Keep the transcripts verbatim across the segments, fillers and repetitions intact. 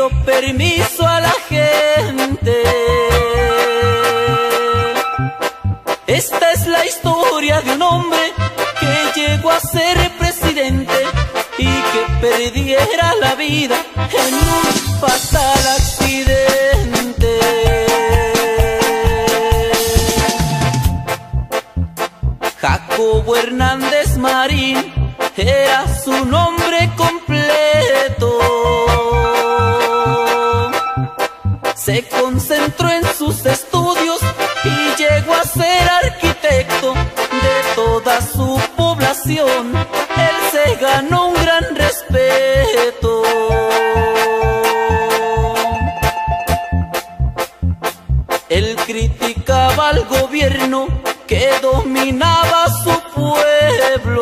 pido permiso a la gente. Esta es la historia de un hombre que llegó a ser presidente y que perdiera la vida en un fatal accidente. Jacobo Hernández Marín era su nombre completo. Se concentró en sus estudios y llegó a ser arquitecto de toda su población. Él se ganó un gran respeto. Él criticaba al gobierno que dominaba su pueblo.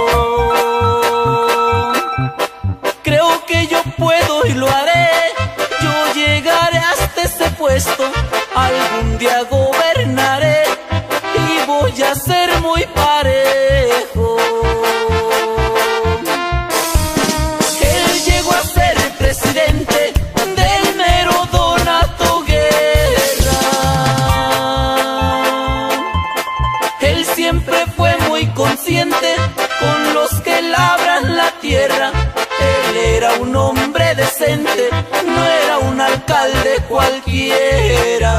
Creo que yo puedo y lo haré. Yo llegaré hasta ese puesto, algún día gobernaré y voy a ser muy parejo. Él llegó a ser presidente del mero Donato Guerra. Él siempre fue muy consciente con los que labran la tierra. Él era un hombre decente, no era un alcalde cualquiera.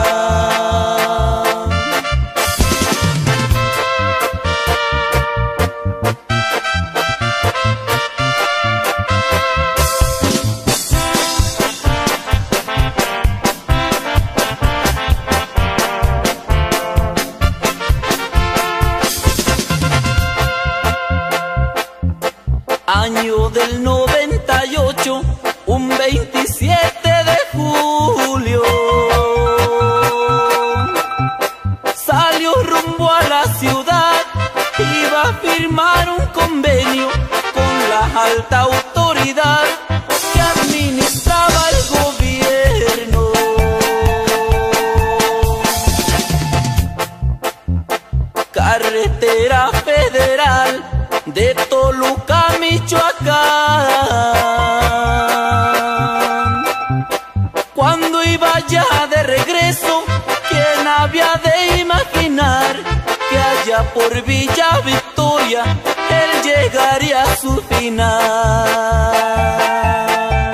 Año del noventa y ocho, un veintisiete de julio, salió rumbo a la ciudad, iba a firmar un convenio con la alta autoridad que administraba el gobierno. Carretera federal de Toluca a Michoacán. Cuando iba ya de regreso, ¿quién había de imaginar que allá por Villa Victoria él llegaría a su final?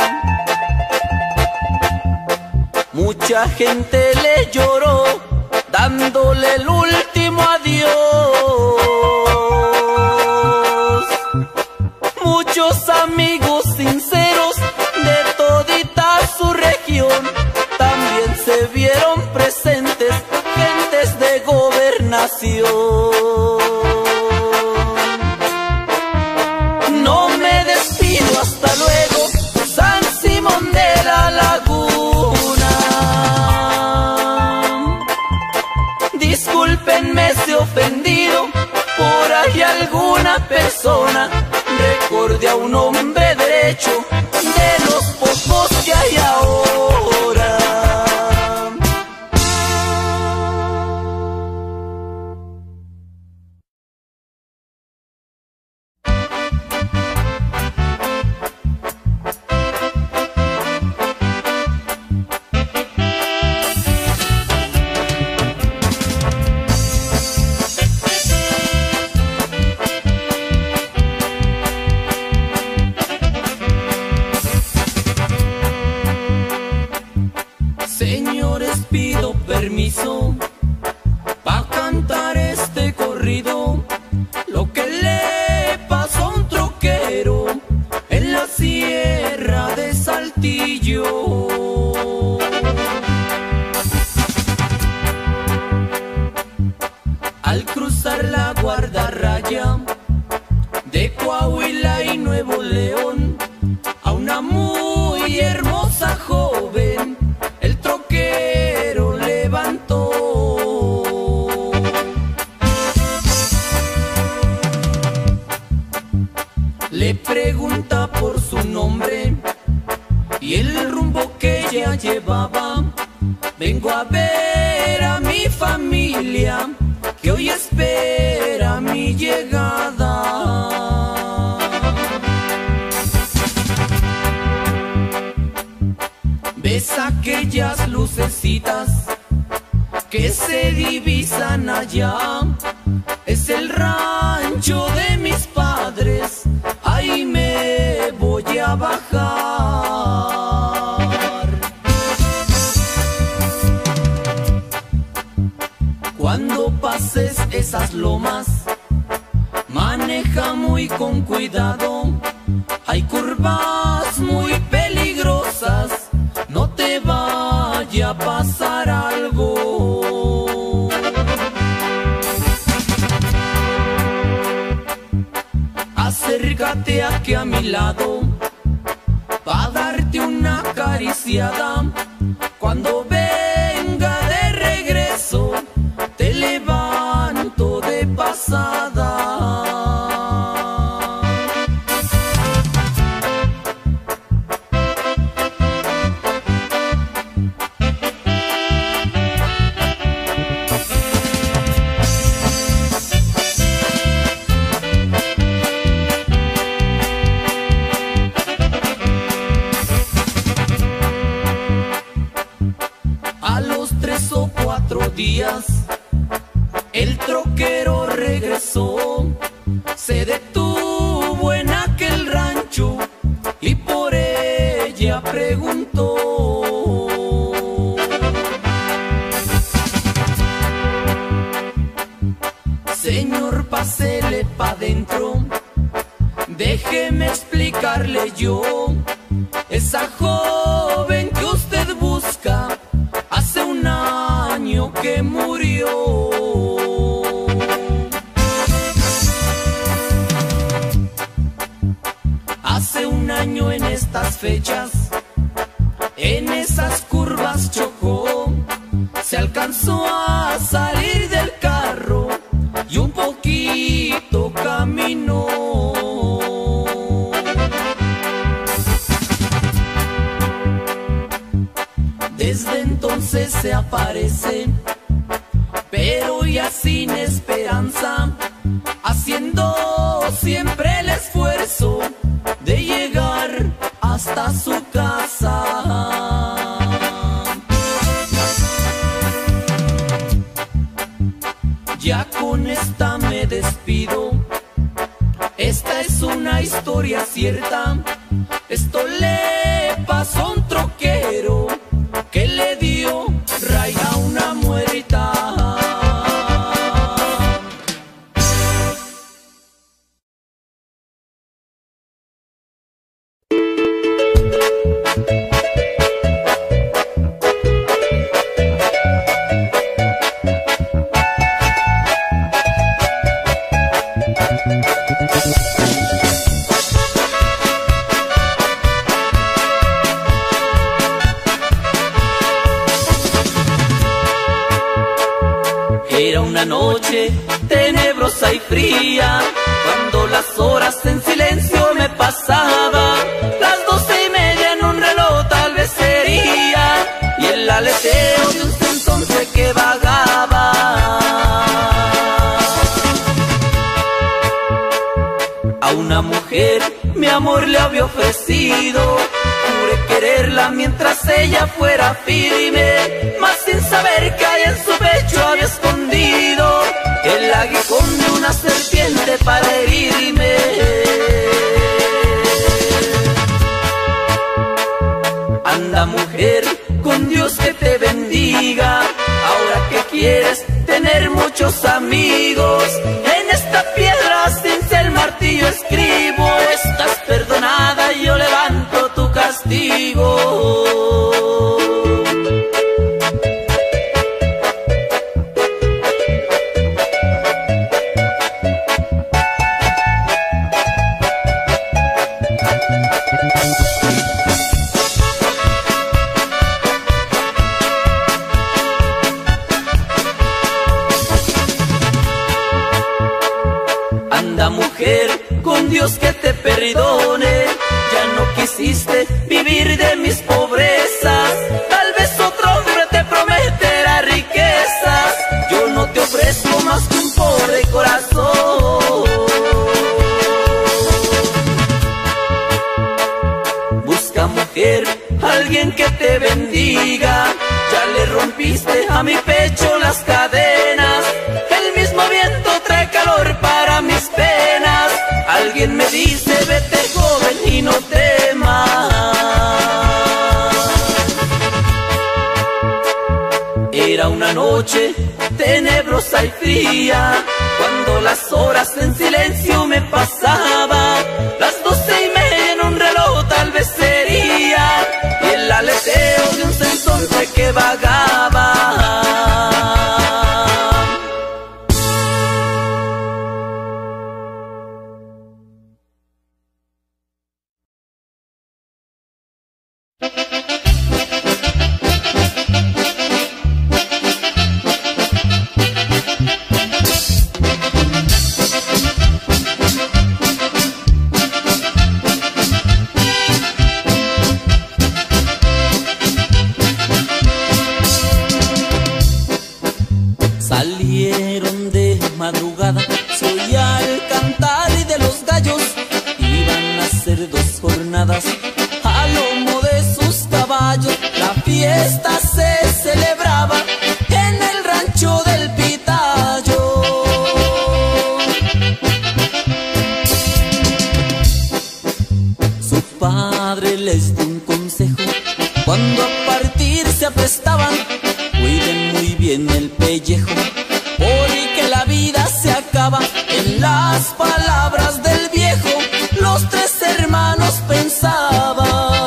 Mucha gente le lloró dándole el último adiós. Muchos amigos sinceros de todita su región también se vieron presentes, gentes de gobernación. No me despido, hasta luego, San Simón de la Laguna. Discúlpenme si he ofendido por ahí alguna persona. Recordé a un hombre derecho de los pocos que hay ahora. Señores, pido permiso pa' cantar este corrido. Lo que le pasó a un troquero en la sierra de Saltillo. Al cruzar la guardarraya de Coahuila y Nuevo León, a una muy hermosa joven el troquero levantó. Le pregunta por su nombre y el rumbo que ella llevaba. Vengo a ver a mi familia que hoy espera mi llegada. allá, es el rancho de mis padres, ahí me voy a bajar. Cuando pases esas lomas, maneja muy con cuidado, hay curvas muy peligrosas, no te vaya a pasar algo. Acércate aquí a mi lado, pa' darte una acariciada, cuando venga de regreso, te levanto de pasada. A los tres o cuatro días, el troquero regresó, se detuvo en aquel rancho y por ella preguntó. Señor, pásele pa' dentro, déjeme explicarle yo, esa joven que usted busca, hace un año que murió. Hace un año en estas fechas, en esas curvas chocó, se alcanzó a salir del carro y un poquito caminó. Desde entonces se aparece, pero ya sin esperanza, haciendo siempre el esfuerzo de llegar hasta su casa. Ya con esta me despido, esta es una historia cierta, esto le pasó a un troquero que le dio raya a una muerta. Era una noche tenebrosa y fría, cuando las horas en silencio me pasaba, las doce y media en un reloj tal vez sería, y el aleteo de un entonces que vagaba. A una mujer mi amor le había ofrecido, juré quererla mientras ella fuera firme, mas sin saber que ahí en su pecho había escondido el aguijón de una serpiente para herirme. Anda mujer, con Dios que te bendiga, ahora que quieres tener muchos amigos, en esta piedra sin ser martillo escribo, estás perdonada y yo levanto tu castigo. Anda mujer, con Dios que te perdone, ya no quisiste vivir de mis pobrezas, tal vez otro hombre te prometerá riquezas, yo no te ofrezco más que un pobre corazón. Busca mujer, alguien que te bendiga, ya le rompiste a mi pecho las cadenas, noche tenebrosa y fría, cuando las horas en silencio me pasaba, las doce y media en un reloj tal vez sería, y el aleteo de un censonte que vagaba. Salieron de madrugada, se oía el cantar de los gallos, iban a hacer dos jornadas al lomo de sus caballos. La fiesta se celebraba en el rancho del Pitayo. Su padre les dio un consejo cuando a partir se aprestaban: cuiden muy bien el pellejo, porque la vida se acaba. En las palabras del viejo, los tres hermanos pensaban.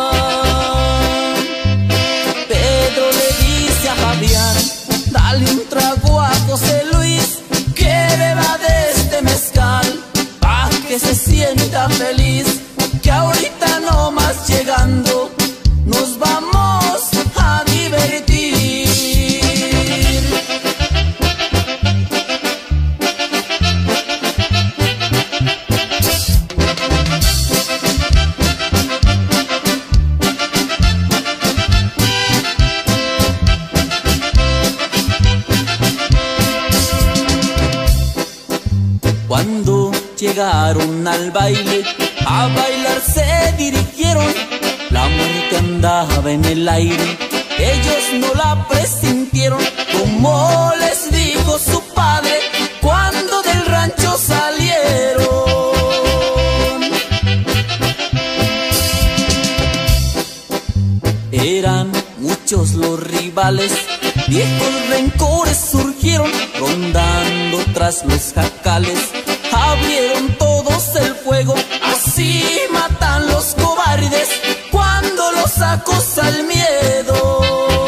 Pedro le dice a Fabián: dale un trago a José Luis, que beba de este mezcal, pa' que se sienta feliz, que ahorita no más llegando nos vamos a divertir. Cuando llegaron al baile, a bailar se dirigieron. La muerte andaba en el aire, ellos no la presintieron, como les dijo su padre cuando del rancho salieron. Eran muchos los rivales, viejos rencores surgieron, rondando tras los jacales, abrieron todos el fuego. Así matan los cobardes cuando los acosa el miedo.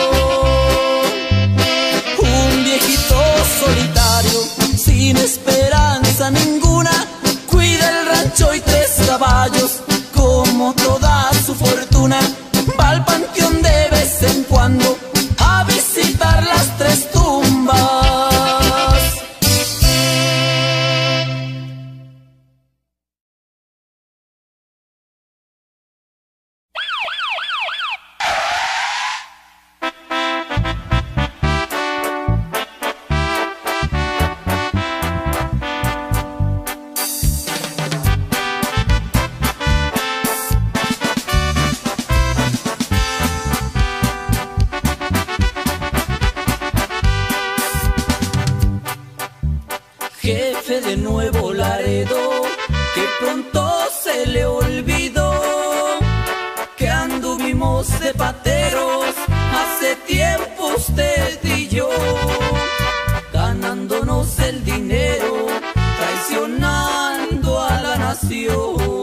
Un viejito solitario, sin esperanza ninguna, cuida el rancho y tres caballos, como toda su fortuna. Va al panteón de vez en cuando a visitar las tres tumbas. Jefe de Nuevo Laredo, que pronto se le olvidó que anduvimos de pateros hace tiempo usted y yo, ganándonos el dinero, traicionando a la nación.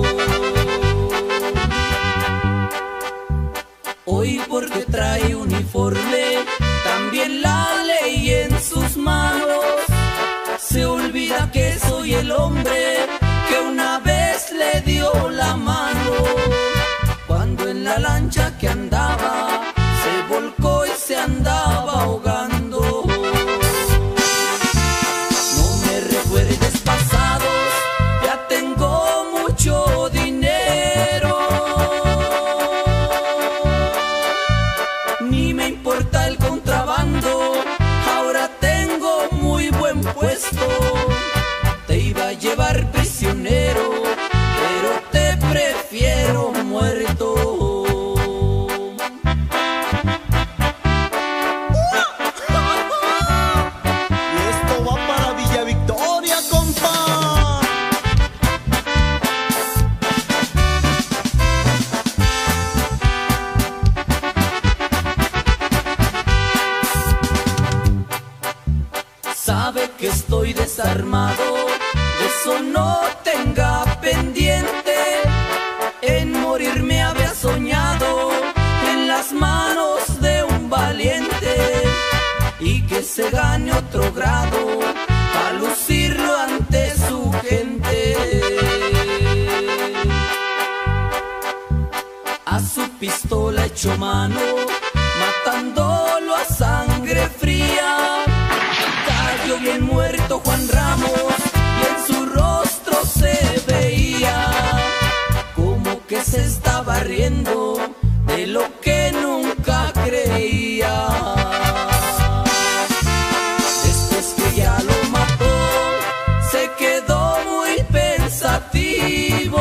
Hoy porque trae uniforme, también la ley en sus manos, se olvida que soy el hombre que una vez le dio la mano, cuando en la lancha que andaba se volcó y se andaba ahogando. No me recuerdes pasados, ya tengo mucho dinero, ni me importa el contrabando, ahora tengo muy buen puesto. Te iba a llevar prisionero, pero te prefiero muerto. estoy desarmado, de eso no tenga pendiente. En morir me había soñado en las manos de un valiente, y que se gane otro grado a lucirlo ante su gente. A su pistola echó mano, matándolo a sangre fría. Cayó bien muerto Juan Ramos y en su rostro se veía como que se estaba riendo de lo que nunca creía. Después que ya lo mató, se quedó muy pensativo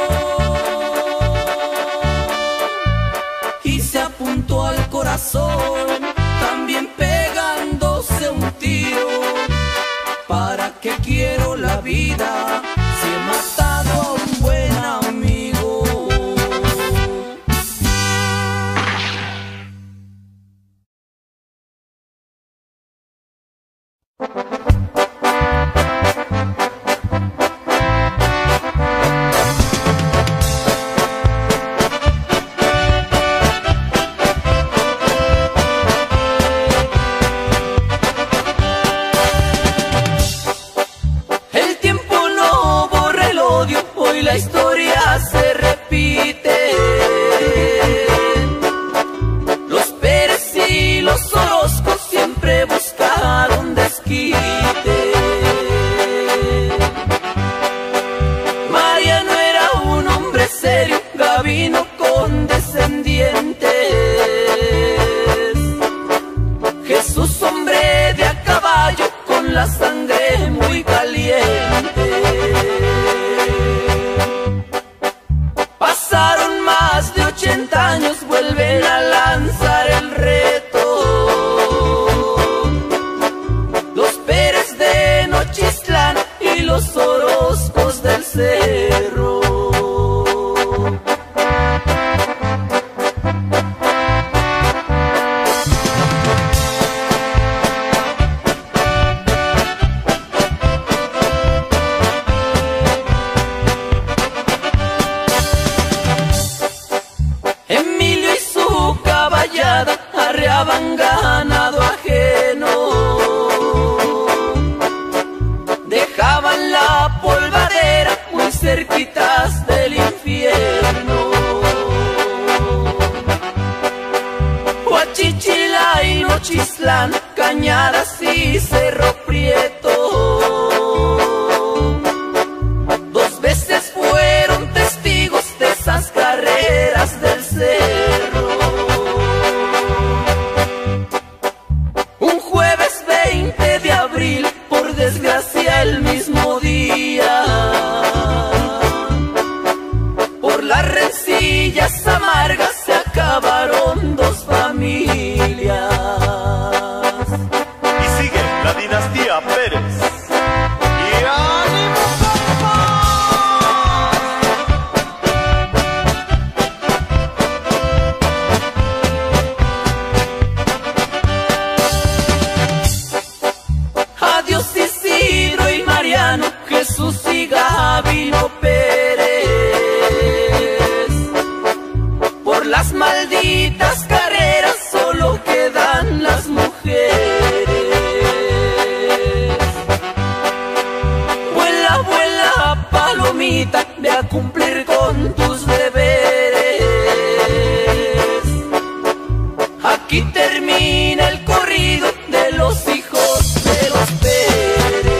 y se apuntó al corazón, también pegándose un tiro. ¿Para qué quiero la vida si he matado a un buen amigo? La historia se repite, los Pérez y los Orozcos siempre buscaron desquite. Mariano era un hombre serio, Gavino condescendiente, Jesús hombre de a caballo con la sangre muy caliente. Pasaron más de ochenta años, vuelven a lanzar el reto. Los Pérez de Nochistlán y los Orozcos del Cerro. Arreaban ganado ajeno, dejaban la polvadera muy cerquitas del infierno. Huachichila y Nochistlán, Cañadas y Cerro Prieto, dos veces fueron testigos de esas carreras del cerro. Por desgracia el mismo día, por las rencillas amargas se acabaron dos familias. Y sigue la dinastía Pérez. ¡Y ánimo, Jesús y Gavino Pérez, por las malditas carreras solo quedan las mujeres. Vuela, vuela, palomita, ve a cumplir con tus deberes. Aquí termina el corrido de los hijos de los Pérez.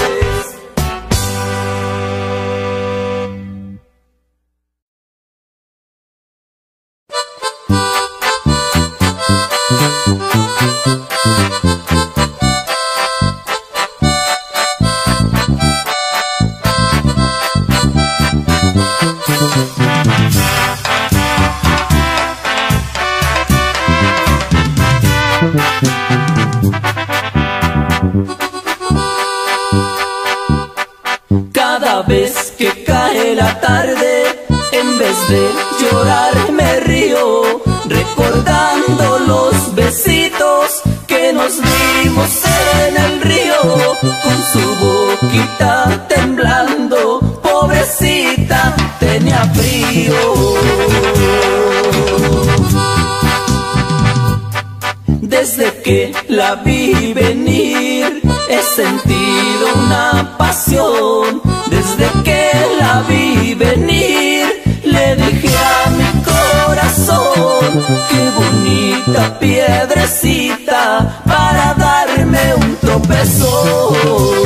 Cada vez que cae la tarde, en vez de llorar me río, recordando los besitos que nos dimos en el río, con su boquita temblando, pobrecita, tenía frío. Desde que la vi venir he sentido una pasión. Desde que la vi venir le dije a mi corazón: qué bonita piedrecita para darme un tropezón.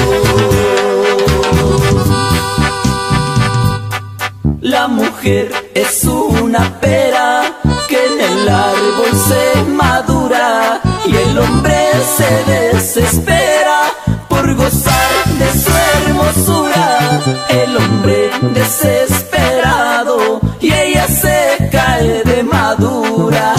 La mujer es una pera que en el árbol se madura, y el hombre se desespera por gozar de su hermosura. El hombre desesperado y ella se cae de madura.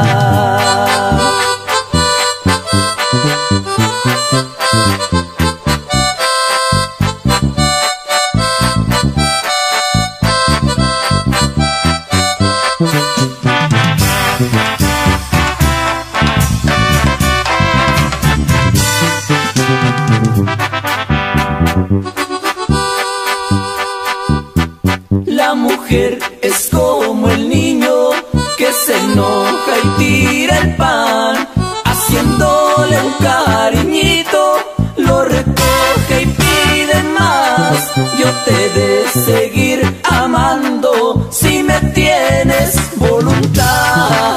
La mujer es como el niño que se enoja y tira el pan, haciéndole un cariñito, lo recoge y pide más. Yo te he de seguir amando si me tienes voluntad.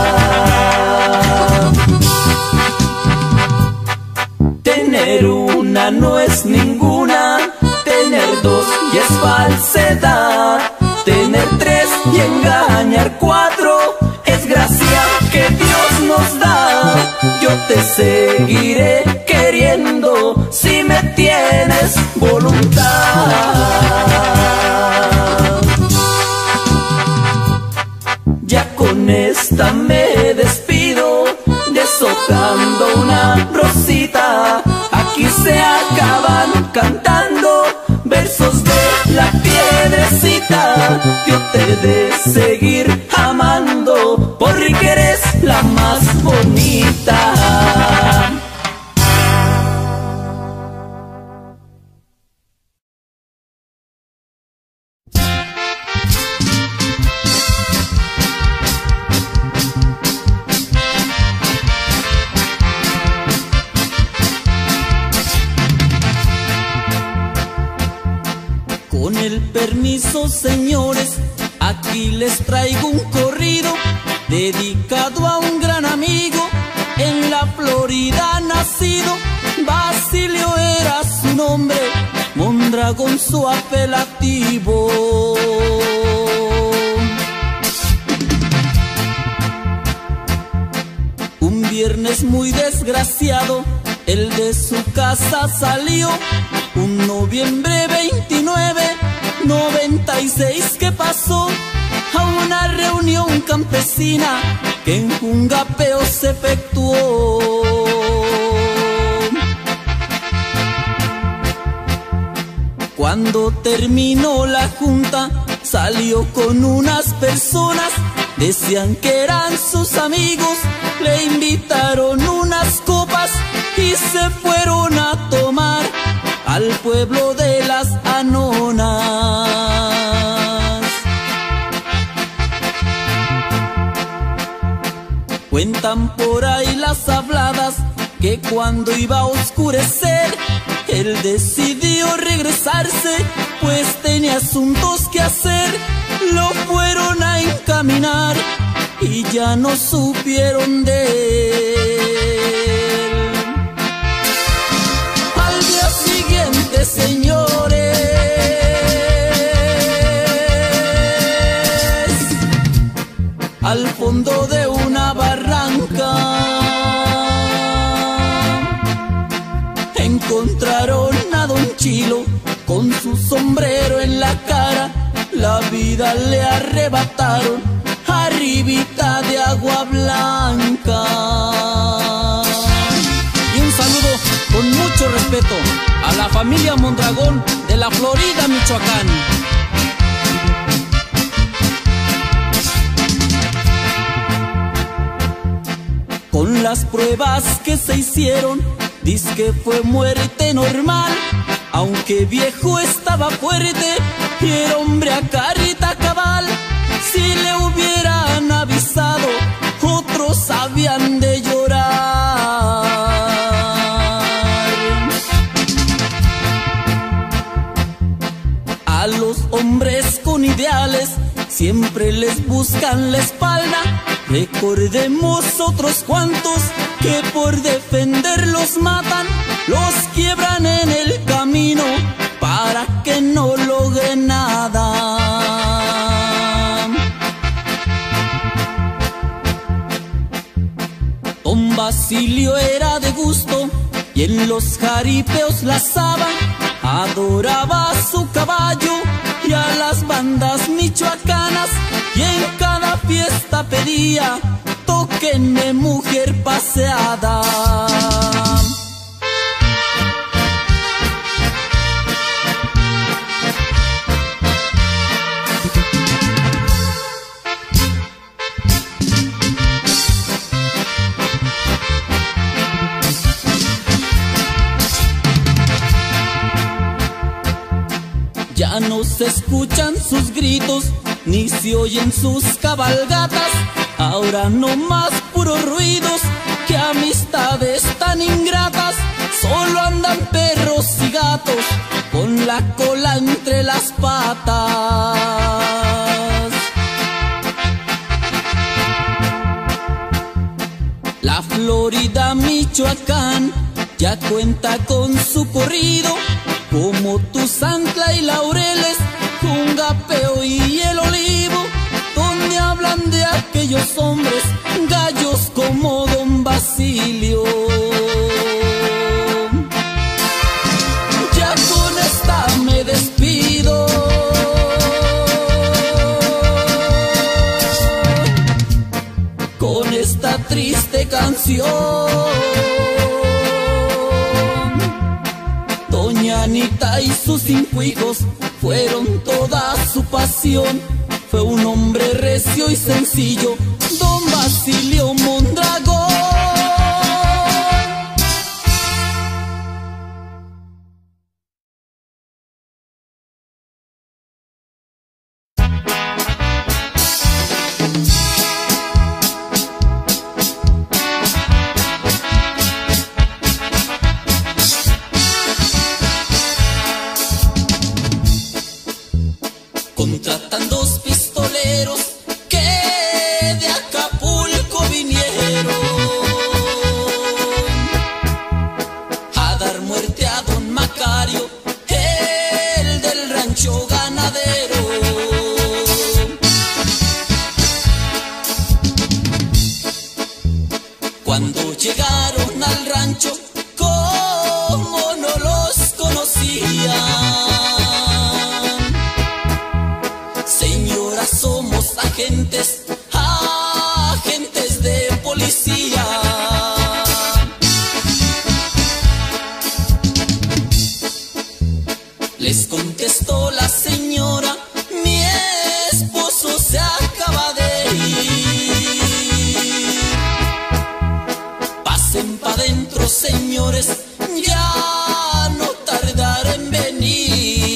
Tener una no es ninguna, tener dos y es falsedad. Tener tres y engañar cuatro es gracia que Dios nos da. Yo te seguiré queriendo si me tienes voluntad. Ya con esta me despido, deshojando una rosita. Aquí se acaban cantando versos de la piedrecita. Yo te he de seguir amando porque eres la más bonita. Con el permiso, señores, aquí les traigo un corrido dedicado a un gran amigo en la Florida nacido. Basilio era su nombre, Mondragón su apelativo. Un viernes muy desgraciado, él de su casa salió. Un noviembre veintinueve, noventa y seis que pasó a una reunión campesina que en Jungapeo se efectuó. Cuando terminó la junta, salió con unas personas, decían que eran sus amigos, le invitaron unas copas y se fueron a tomar al pueblo de las Anonas. Cuentan por ahí las habladas que cuando iba a oscurecer, él decidió regresarse, pues tenía asuntos que hacer. Lo fueron a encaminar y ya no supieron de él. Al día siguiente, señores, al fondo de una barranca encontraron a Don Chilo con su sombrero en la cara. La vida le arrebataron arribita de Agua Blanca. Y un saludo con mucho respeto a la familia Mondragón de la Florida, Michoacán. Con las pruebas que se hicieron, dice que fue muerte normal. Aunque viejo estaba fuerte y era hombre a carita cabal, si le hubieran avisado, otros habían de llorar. A los hombres con ideales siempre les buscan la espalda. Recordemos otros cuantos que por defenderlos matan, los quiebran en el camino para que no logren nada. Don Basilio era de gusto y en los jaripeos lazaba, adoraba a su caballo y a las bandas michoacanas, y en cada fiesta pedía: tóquenme mujer paseada. Ya no se escuchan sus gritos, ni se oyen sus cabalgatas. Ahora no más puros ruidos, que amistades tan ingratas. Solo andan perros y gatos con la cola entre las patas. La Florida Michoacán ya cuenta con su corrido, como Tuzantla y Laureles, Jungapeo y El Olivo, donde hablan de aquellos hombres gallos como Don Basilio. Ya con esta me despido, con esta triste canción. Doña Anita y sus cinco hijos fueron toda su pasión. Fue un hombre recio y sencillo, Don Basilio Mondragón. Contratan dos pistoleros que de Acapulco vinieron a dar muerte a Don Macario, el del rancho ganadero. Cuando llegaron al rancho, como no los conocían: señora, somos agentes, agentes de policía. Les contestó la señora: mi esposo se acaba de ir. Pasen pa' dentro, señores, ya no tardará en venir.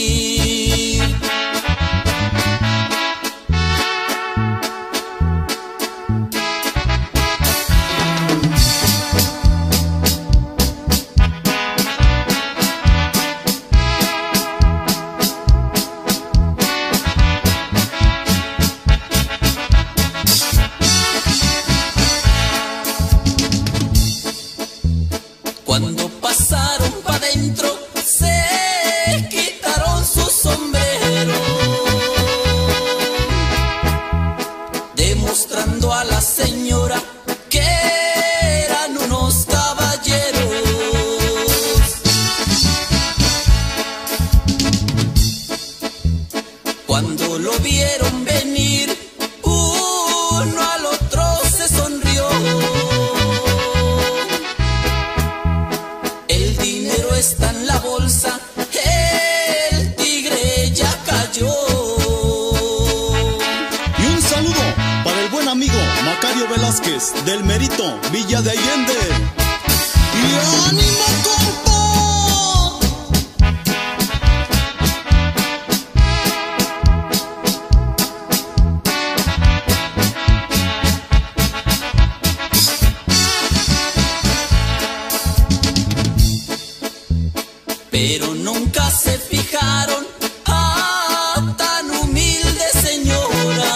Cuando pasaron pa' dentro, se quitaron sus sombreros, demostrando a la señora que eran unos caballeros. Cuando lo vieron venir, uno al otro se sonrió. El dinero está en la bolsa, el tigre ya cayó. Y un saludo para el buen amigo Macario Velázquez del Merito, Villa de Allende. ¡Y ánimo, compa! nunca se fijaron a tan humilde señora.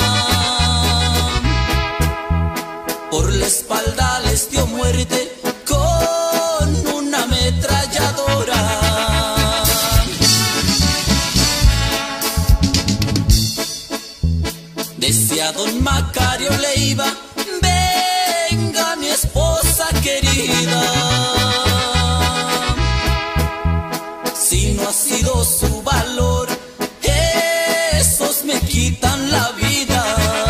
Por la espalda les dio muerte con una ametralladora. Decía don Macario Leiva: venga mi esposa querida, si no ha sido su valor, esos me quitan la vida.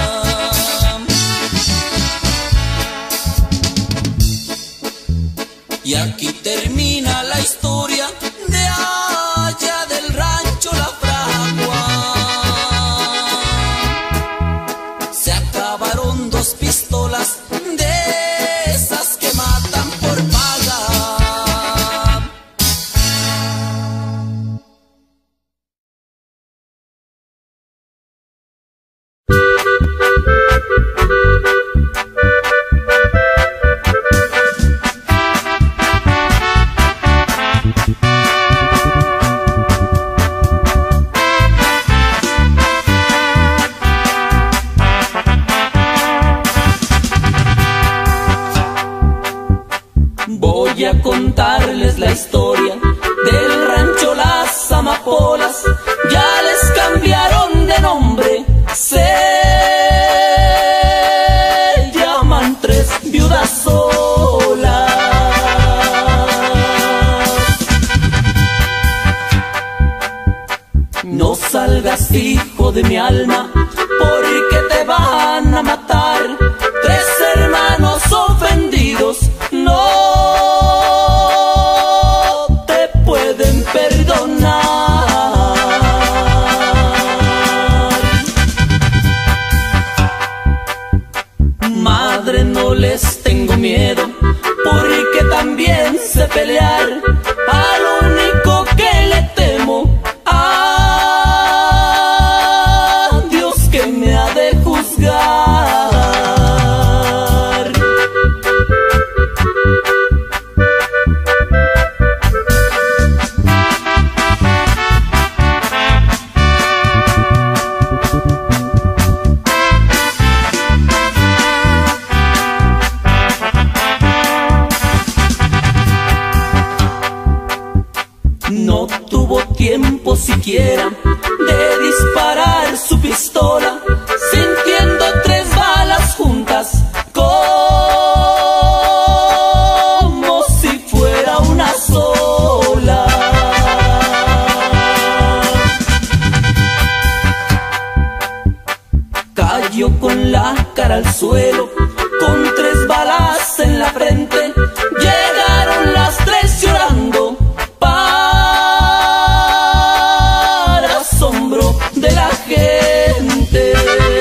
Y aquí termina la historia de allá del rancho La Fragua. Se acabaron dos pistolas de esas que matan por paga. Voy a contarles la historia del rancho Las Amapolas. Ya les cambiaron de nombre, se llaman Tres Viudas Solas. No salgas, hijo de mi alma, porque te van a matar. Tres hermanos ofendidos no te pueden perdonar. Madre, no les tengo miedo, porque también sé pelear. A lo único que le temo, a Dios que me ha de juzgar. No tuvo tiempo siquiera de disparar su pistola, sintiendo tres balas juntas como si fuera una sola. Cayó con la cara al suelo, con tres balas en la frente. Llegaron las tres llorando, para asombro de la gente.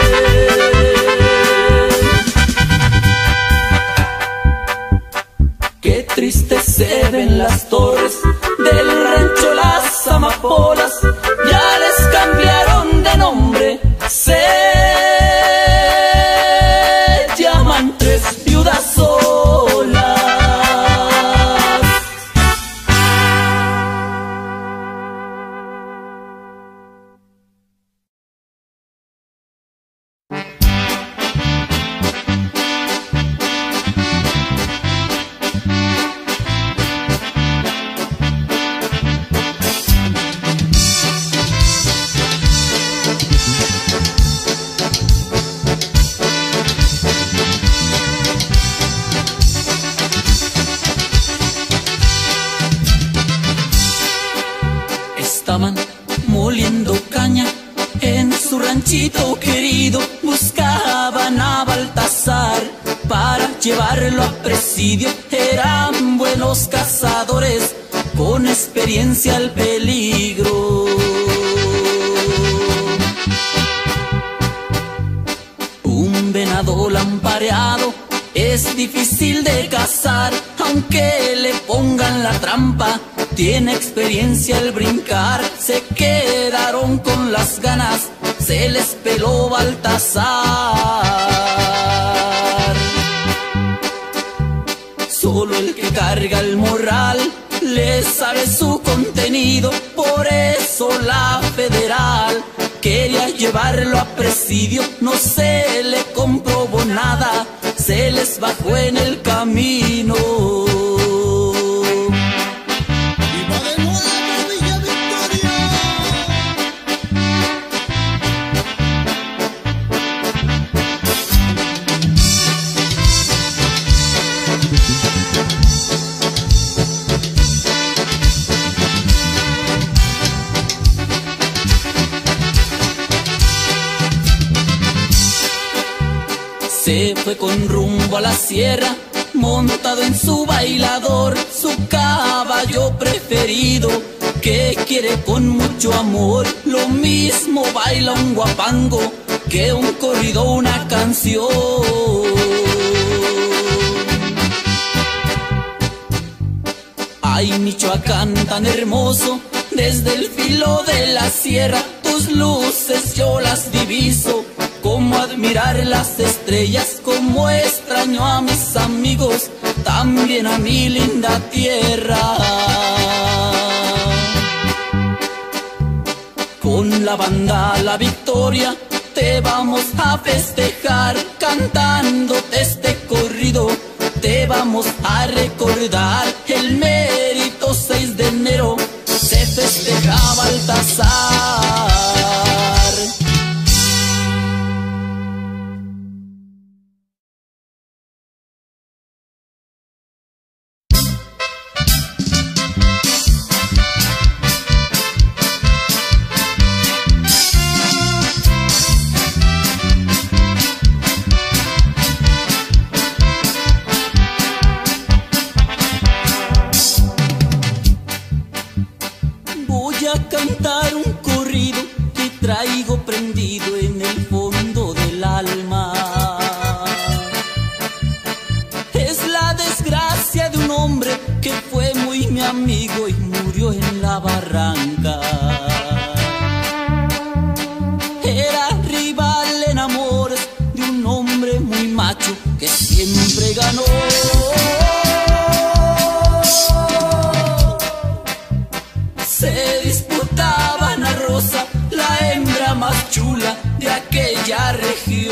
Qué triste se ven las torres del rancho Las Amapolas. Ya les cambiaron de nombre, se llaman Tres Viudas Solas. Estaban moliendo caña en su ranchito querido. Buscaban a Baltasar para llevarlo a presidio. Eran buenos cazadores con experiencia al peligro. Un venado lampareado es difícil de cazar, aunque le pongan la trampa, tiene experiencia al brincar. Se quedaron con las ganas, se les peló Baltasar. Solo el que carga el morral le sabe su contenido, por eso la federal quería llevarlo a presidio. No se le comprobó nada, se les bajó en el camino. Y va de nuevo Villa Victoria. Se fue con rumbo a la sierra, montado en su bailador, su caballo preferido, que quiere con mucho amor. Lo mismo baila un guapango que un corrido, una canción. Ay, Michoacán tan hermoso, desde el filo de la sierra, tus luces yo las diviso. Cómo admirar las estrellas, cómo extraño a mis amigos, también a mi linda tierra. Con la banda La Victoria te vamos a festejar, cantando este corrido te vamos a recordar. El mérito seis de enero se festeja Baltasar. Voy a cantar un corrido que traigo prendido en el fondo del alma. Es la desgracia de un hombre que fue muy mi amigo y murió en la barranca. Era rival en amores de un hombre muy macho que siempre ganó. Se disputaban a Rosa, la hembra más chula de aquella región.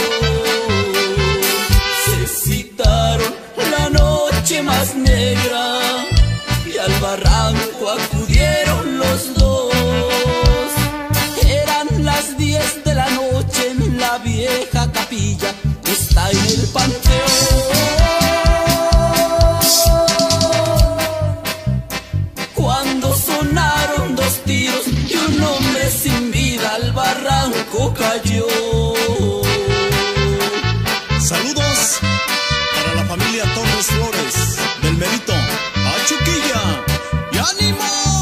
Se citaron la noche más negra y al barranco acudieron los dos. Eran las diez de la noche en la vieja capilla que está en el panteón. Cuando sonaron dos tiros y un hombre sin vida al barranco cayó. Saludos para la familia Torres Flores del Mérito, a Chuquilla y ánimo.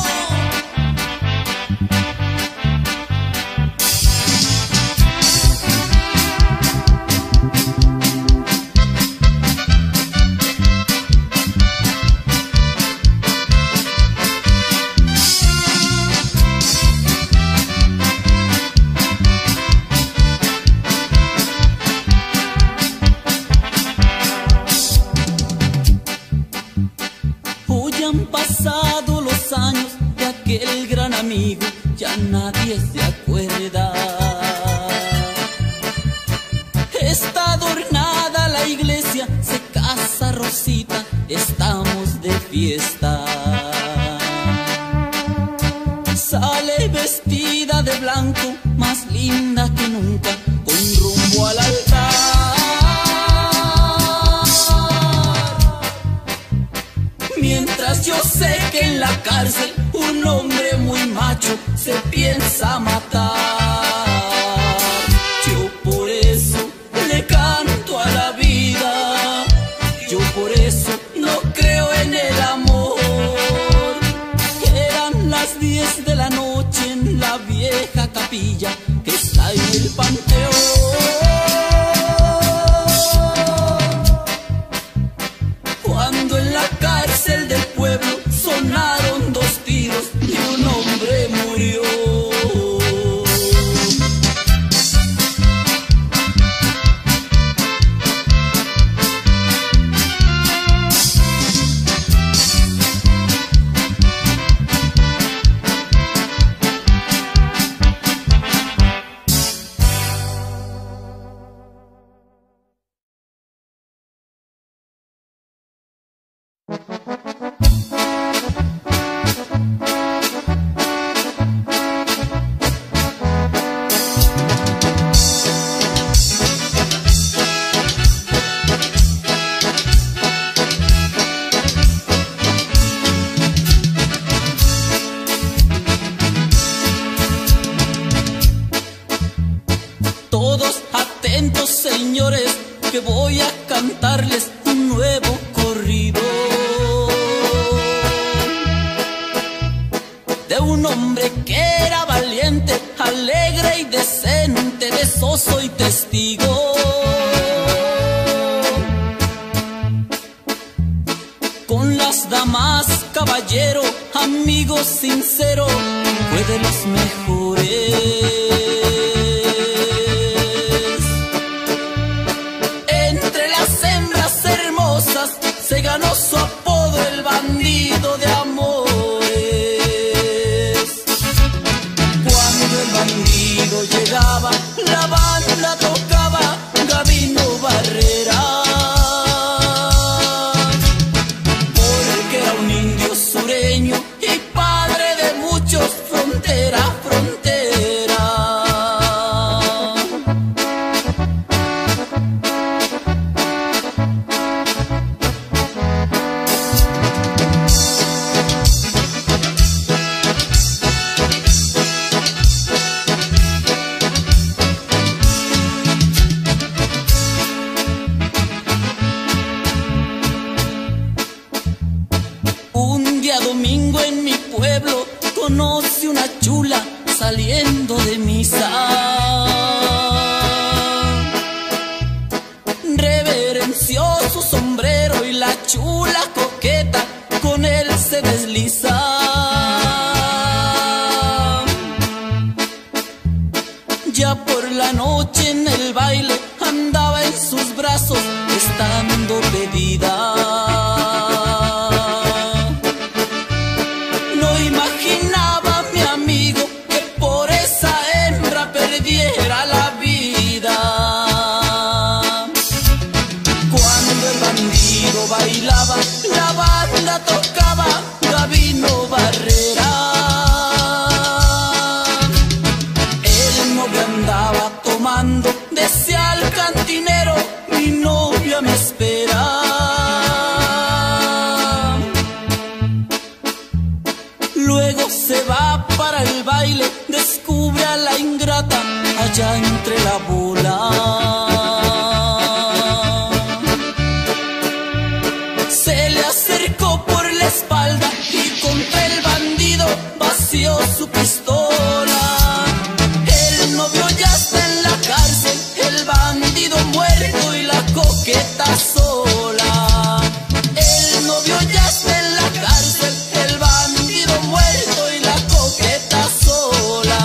Han pasado los años de aquel gran amigo, ya nadie se acuerda. Está adornada la iglesia, se casa Rosita, estamos de fiesta. Sale vestida de blanco, más linda que nunca, con rumbo al altar. Mientras yo sé que en la cárcel un hombre muy macho se piensa matar. Yo por eso le canto a la vida, yo por eso no creo en el amor. Eran las diez de la noche en la vieja capilla que está en el panteón. Cuando en la cárcel del pueblo sonaron dos tiros y un hombre murió. señores, que voy a cantarles un nuevo corrido de un hombre que era valiente, alegre y decente, de eso soy testigo. Con las damas, caballero, amigo sincero, fue de los mejores. Entre las hembras hermosas se ganó su apodo el bandido de amores. Cuando el bandido llegaba, la banda tocaba Gabino Barrera, porque era un indio sureño y padre de muchos, frontera a frontera. Un día domingo en mi pueblo conocí una chula saliendo de misa. Reverenció su sombrero y la chula coqueta con él se desliza. Ya por la noche en el baile andaba en sus brazos estando pedida. Imaginaba mi amigo que por esa hembra perdiera la vida. Cuando el bandido bailaba, la banda tocaba Gabino Barrera. El novio andaba tomando, decía al cantinero, mi novia me espera. Luego se va para el baile, descubre a la ingrata allá entre la bola. Se le acercó por la espalda y contra el bandido vació su pistola. El novio ya está en la cárcel, el bandido muerto y la coqueta sola. El novio ya está en la cárcel, el bandido muerto y la coqueta sola.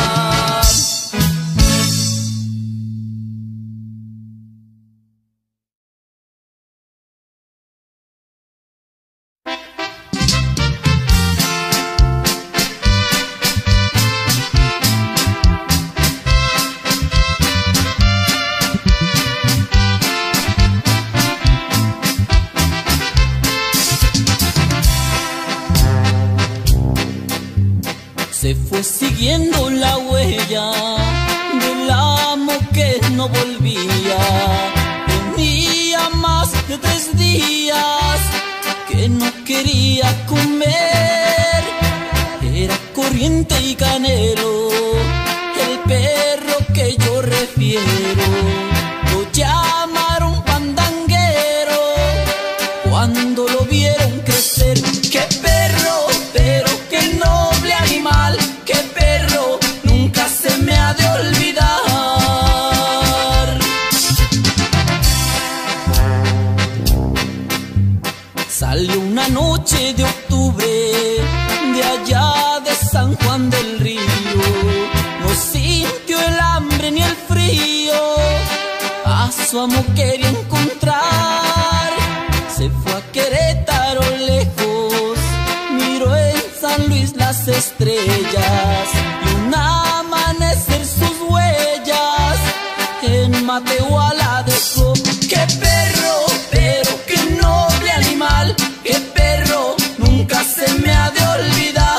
Se fue siguiendo la huella del amo que no volvía. Tenía más de tres días que no quería comer. Era Corriente y Canelo, el perro que yo refiero. Lo llamaron pandanguero cuando lo vieron crecer. ¡Qué perro! Pero qué noble animal, qué perro, nunca se me ha de olvidar. Salió una noche de octubre de allá de San Juan del Río. No sintió el hambre ni el frío, a su amo quería encontrar. Se fue a Querétaro lejos, miró en San Luis las estrellas y un amanecer sus huellas en Matehuala dejó. ¡Qué perro! Pero qué noble animal, qué perro, nunca se me ha de olvidar.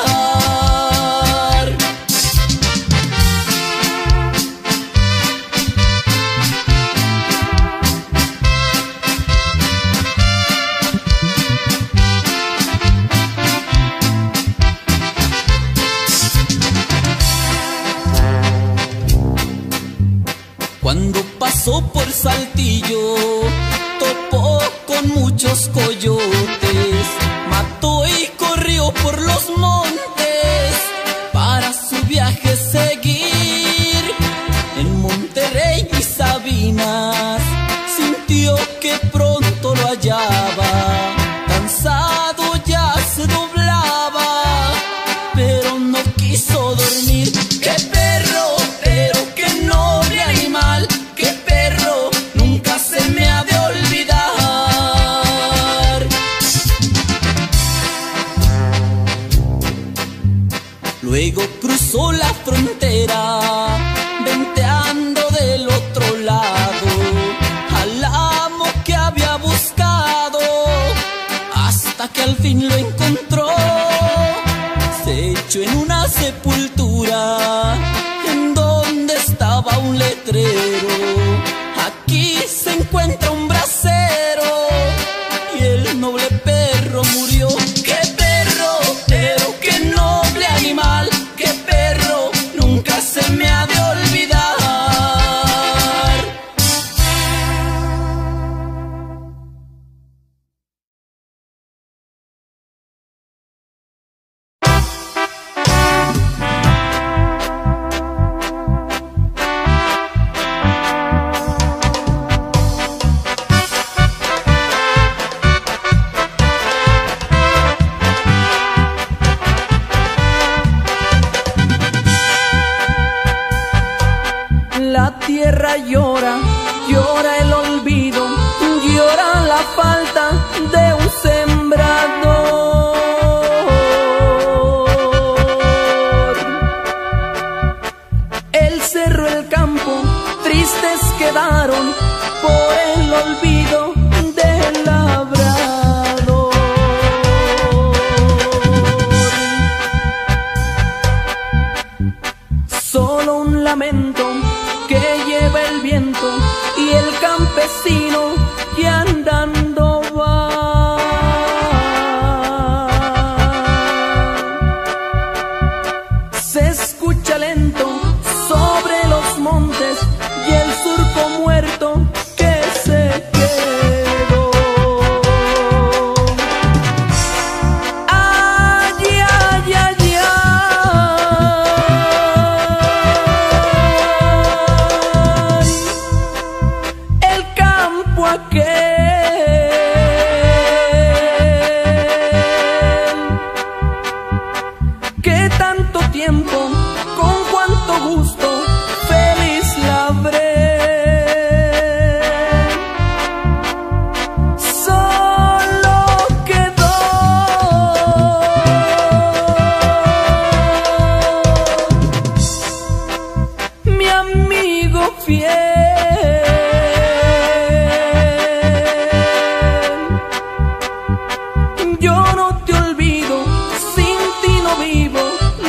pasó por Saltillo, topó con muchos coyotes, mató y corrió por los montes para su viaje seguir. En Monterrey y Sabinas sintió que pronto lo hallaba, cansado ya se doblaba, pero no quiso dormir. ¡Qué perro, pero qué noble animal! ¡Qué perro, nunca se me ha de olvidar! Luego cruzó la frontera, venteando del otro lado al amo que había buscado, hasta que al fin lo encontró. Se echó en una sepultura en donde estaba un letrero: aquí se encuentra un bracero, y el noble perro murió. ¡Qué perro, pero qué noble animal! ¡Qué perro, nunca se me ha de olvidar! La tierra llora, llora el olvido, llora la falta de un sembrador. El cerro, el campo, tristes quedaron por el olvido del labrador. Solo un lamento que lleva el viento, y el campesino que andando va. Se escucha lento sobre los montes y el surco muerto que se quedó. Ay, ay, ay, ay. Que tanto tiempo, con cuánto gusto, feliz labré. Solo quedó mi amigo fiel. Yo no te olvido, sin ti no vivo,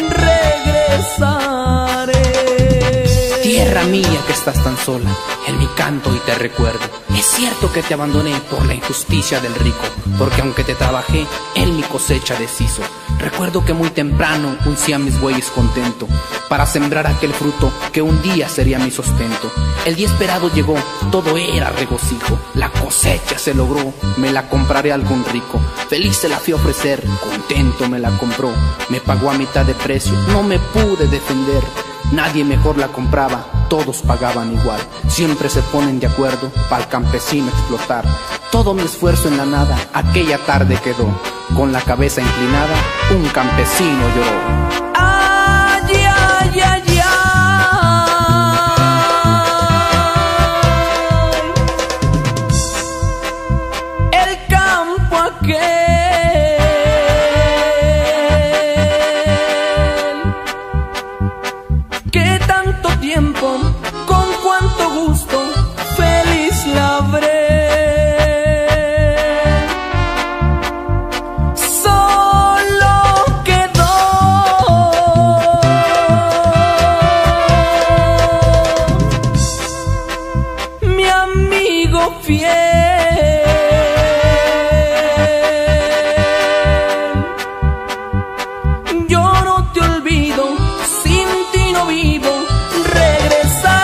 regresaré. Tierra mía que estás tan sola, en mi canto y te recuerdo. Es cierto que te abandoné por la injusticia del rico, porque aunque te trabajé, él mi cosecha deshizo. Recuerdo que muy temprano uncía mis bueyes contento, para sembrar aquel fruto que un día sería mi sustento. El día esperado llegó, todo era regocijo, la cosecha se logró, me la compraré a algún rico. Feliz se la fui a ofrecer, contento me la compró, me pagó a mitad de precio, no me pude defender. Nadie mejor la compraba, todos pagaban igual. Siempre se ponen de acuerdo para el campesino explotar. Todo mi esfuerzo en la nada, aquella tarde quedó. Con la cabeza inclinada, un campesino lloró. Ay, ay, ay, ay. El campo aquel que tanto tiempo, con cuánto gusto, feliz labré. Yo no te olvido, sin ti no vivo, regresar.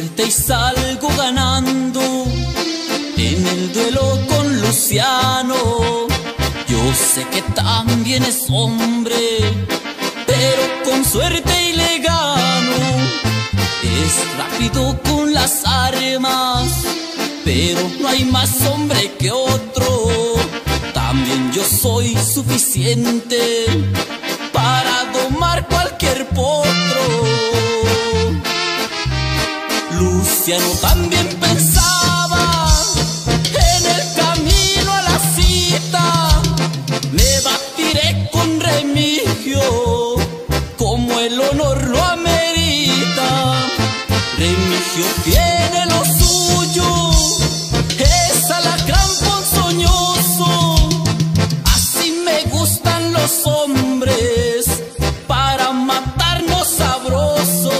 suerte y salgo ganando en el duelo con Luciano. Yo sé que también es hombre, pero con suerte y le gano. Es rápido con las armas, pero no hay más hombre que otro. También yo soy suficiente para domar cualquier potro. Luciano también pensaba en el camino a la cita. Me batiré con Remigio como el honor lo amerita. Remigio tiene lo suyo, es alacrán ponzoñoso. Así me gustan los hombres, para matarnos sabroso.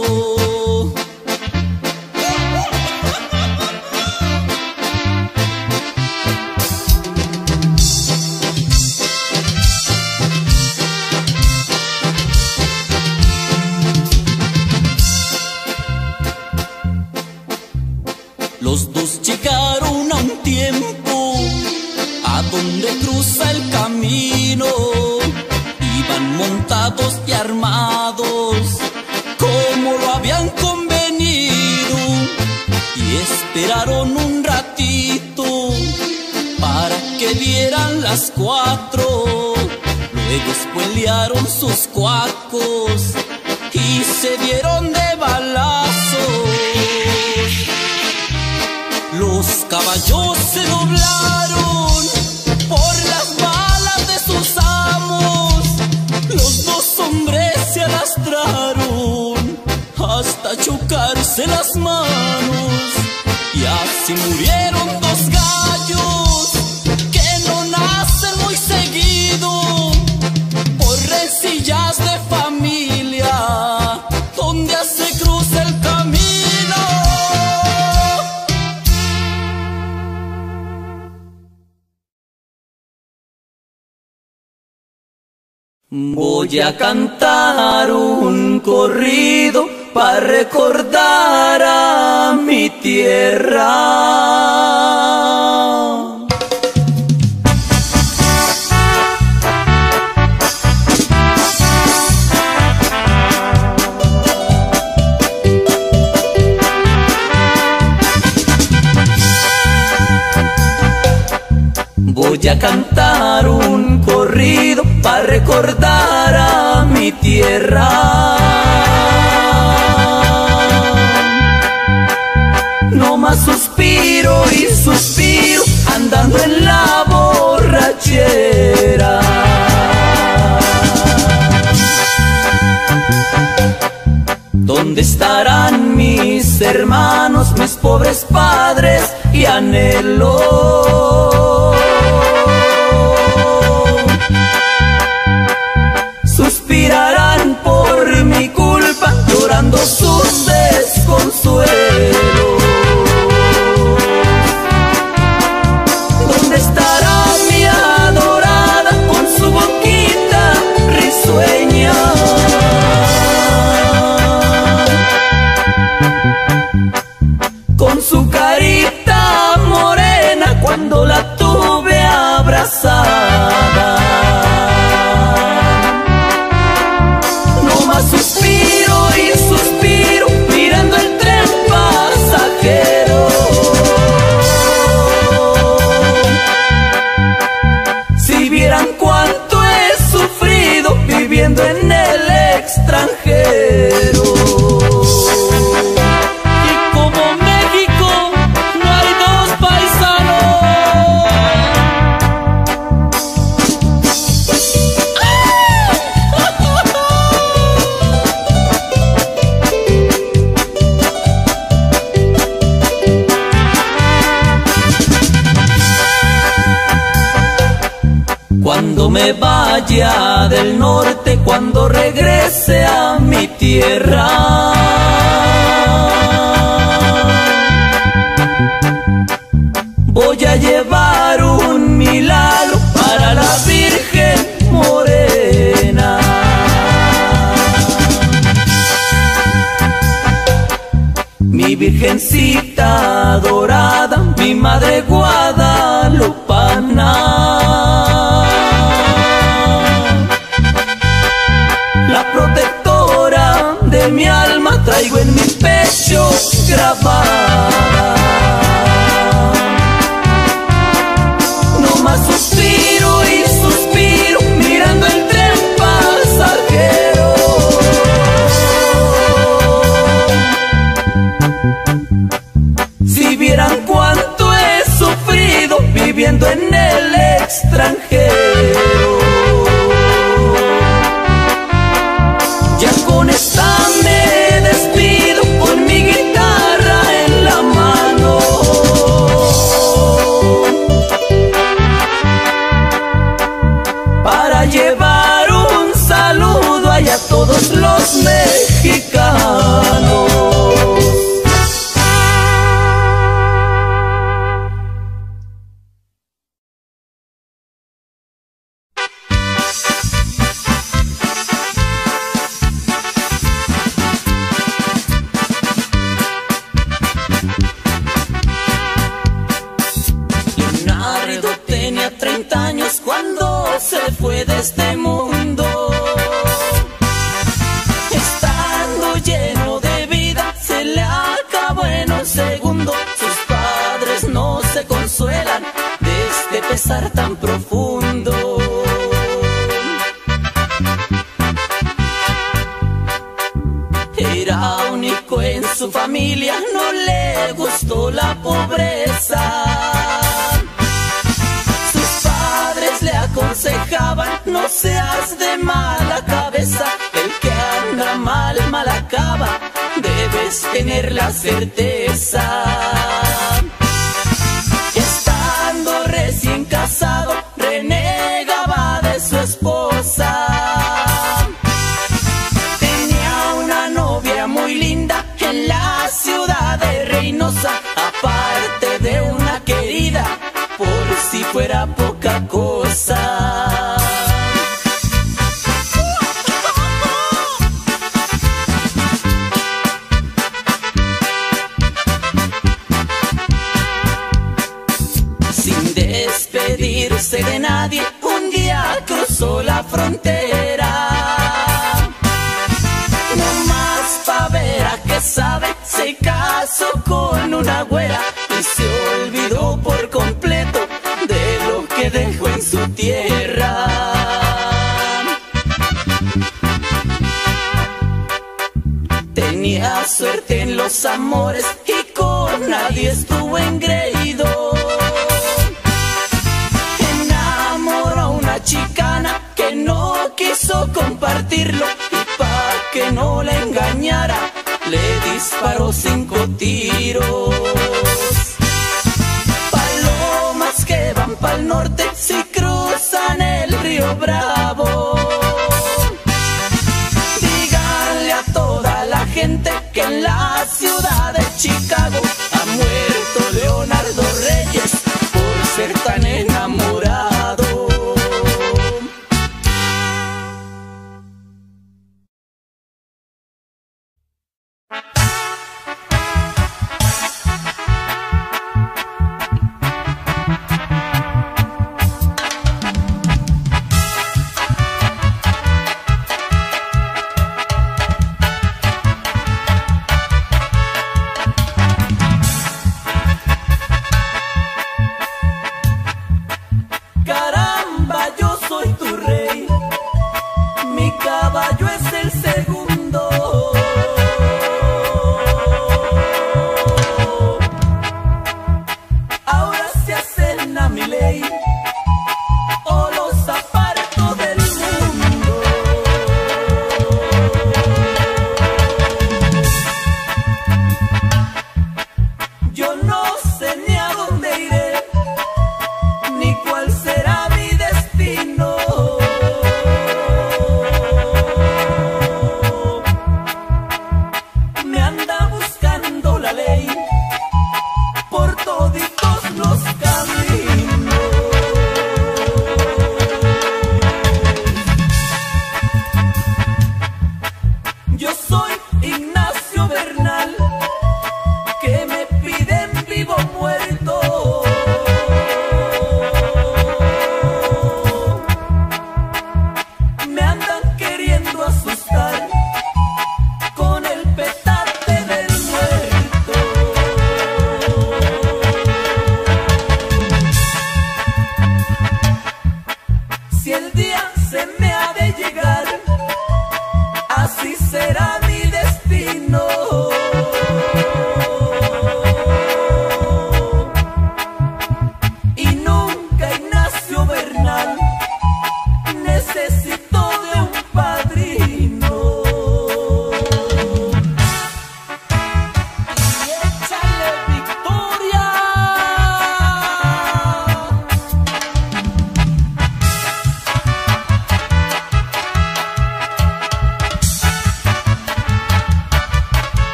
Los dos llegaron a un tiempo a donde cruza el camino. Iban montados y armados como lo habían convenido, y esperaron un ratito para que dieran las cuatro. Luego escuelearon sus cuacos y se dieron de balazos. Los caballos se doblaron por las balas de sus amos. Los dos hombres se arrastraron hasta chocarse las manos. Y así murieron dos gallos que no nacen muy seguido, por rencillas de familia donde se cruza el camino. Voy a cantar un corrido para recordar a mi tierra. Voy a cantar un corrido para recordar a mi tierra. No más suspiro y suspiro andando en la borrachera. ¿Dónde estarán mis hermanos, mis pobres padres y anhelo? Suspirarán por mi culpa, llorando sus desconsuelos. ¿Dónde estará mi adorada con su boquita risueña? Con su carita morena cuando la tuve abrazada. No más suspiro y suspiro mirando el tren pasajero. Si vieran cuánto he sufrido viviendo en el extranjero. Cuando me vaya del norte, cuando regrese a mi tierra, voy a llevar un milagro para la Virgen Morena. Mi Virgencita dorada, mi madre guadalupana, la protectora de mi alma, traigo en mi pecho grabada. No más suspiro y suspiro mirando el tren pasajero. Si vieran cuánto he sufrido viviendo en el extranjero. Ya con esta me despido con mi guitarra en la mano. Para llevar un saludo allá a todos los mexicanos. Cuando se fue de este mundo, estando lleno de vida, se le acabó en un segundo. Sus padres no se consuelan de este pesar tan profundo. Era único en su familia, no le gustó la pobreza. Le aconsejaban, no seas de mala cabeza, el que anda mal, mal acaba, debes tener la certeza. Estando recién casado, renegaba de su esposa. Tenía una novia muy linda en la ciudad de Reynosa, aparte de una querida, por si fuera poca cosa. Sin despedirse de nadie, un día cruzó la frontera. No más pa' ver a qué sabe, se casó con una güera y se olvidó por completo de lo que dejó en su tierra. Tenía suerte en los amores y con nadie estuvo engreído. Enamoró a una chicana que no quiso compartirlo, y pa' que no la engañara le disparó cinco tiros. Palomas que van pa'l norte si cruzan el río Bravo. Díganle a toda la gente que en la ciudad de Chicago ha muerto Leonardo Reyes por ser tan enamorado.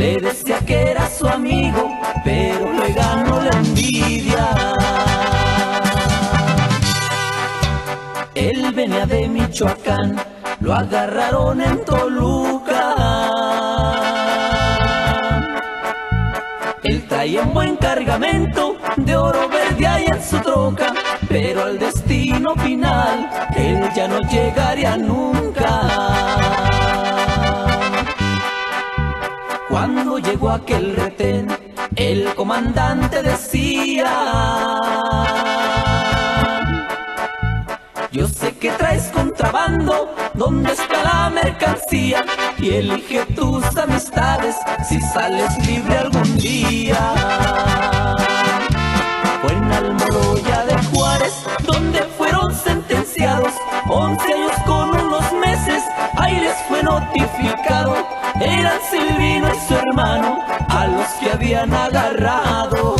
le decía que era su amigo, pero le ganó la envidia. Él venía de Michoacán, lo agarraron en Toluca. Él traía un buen cargamento de oro verde ahí en su troca, pero al destino final él ya no llegaría nunca. Cuando llegó aquel retén, el comandante decía: yo sé que traes contrabando, ¿dónde está la mercancía? Y elige tus amistades si sales libre algún día. Fue en Almoloya de Juárez donde fueron sentenciados, once años con unos meses, ahí les fue notificado. Eran Silvino y su hermano a los que habían agarrado.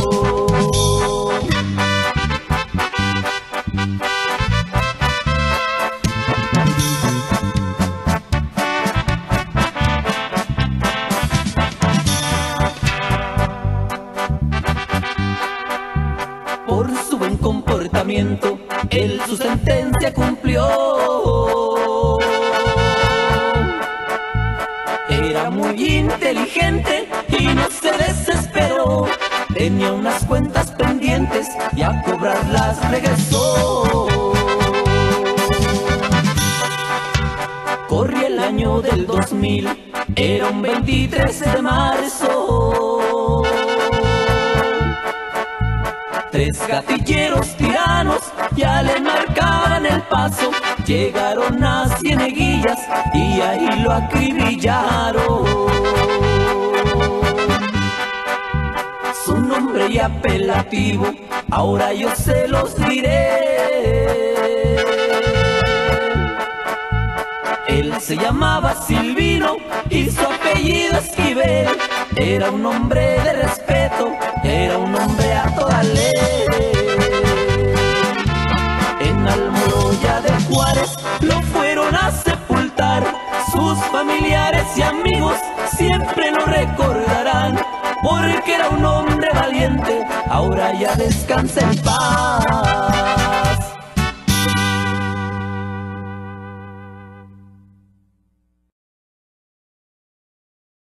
Por su buen comportamiento, él su sentencia cumplió. Era muy inteligente y no se desesperó. Tenía unas cuentas pendientes y a cobrarlas regresó. Corría el año del dos mil, era un veintitrés de marzo. Tres gatilleros tiranos ya le marcaban el paso. Llegaron a Cieneguillas y ahí lo acribillaron. Su nombre y apelativo ahora yo se los diré. Él se llamaba Silvino y su apellido Esquivel. Era un hombre de respeto, era un hombre a toda ley. En Almoloya de Juárez lo fueron a sepultar. Sus familiares y amigos siempre lo recordarán, porque era un hombre valiente, ahora ya descansa en paz.